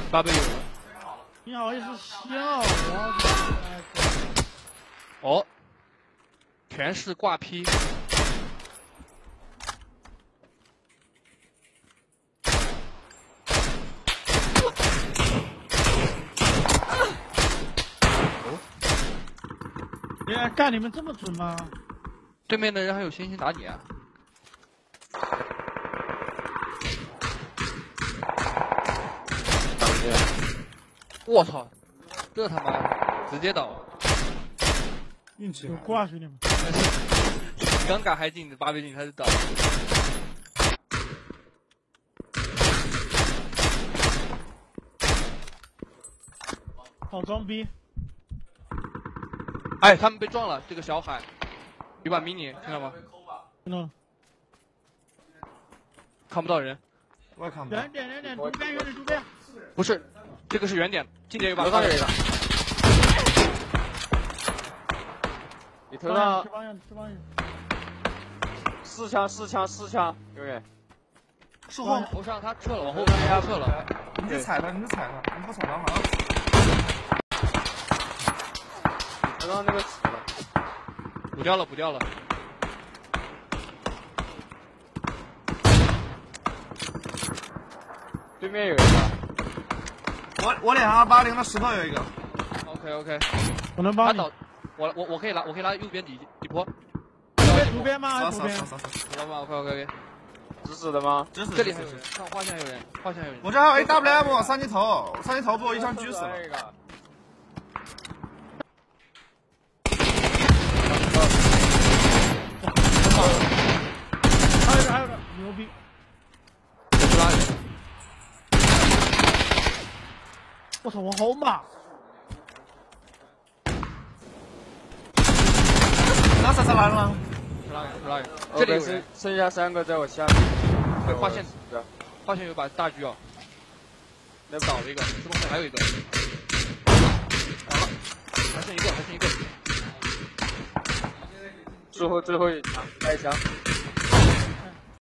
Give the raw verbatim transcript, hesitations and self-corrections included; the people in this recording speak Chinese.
八倍有了。 你好意思笑？我哦，全是挂批。 别人干你们这么准吗？ 对面的人还有星星打你啊！我操，这他妈直接倒！ 运气有挂兄弟们。 刚赶还进八倍镜，他就倒。 好装逼！ 哎，他们被撞了，这个小海，有把 mini 听到吗？ 听到了。 看不到人。 我也看不到。 远点远点，主边远点主边。 不是，这个是远点，近点有把。 头上有一个。你头上。 吃方向，吃方向。 四枪，四枪，四枪，有人。 是后头上他撤了，往后压撤了。 你就踩他，你就踩他，你不踩他好像。 头上那个死了。 补掉了，补掉了。 对面有一个。 我我脸上二八零的石头有一个。 OK OK。 我能帮你。 我我我可以拉，我可以拉右边底底坡。 右边主边吗？主边。 知道吗 ？OK OK OK。 直死的吗？ 直死。 这里还有人，看画像有人，画像有人。 我这还有 A W M 三级头，三级头被我一枪狙死了。 还有一个，还有一个，牛逼！我操，我好马！ 那啥啥来了？ 这里有人， 剩下三个在我下面。 对，画线，画线有把大狙啊，那倒了一个，这后面还有一个，完了，还剩一个，还剩一个。 最后最后一枪，开枪。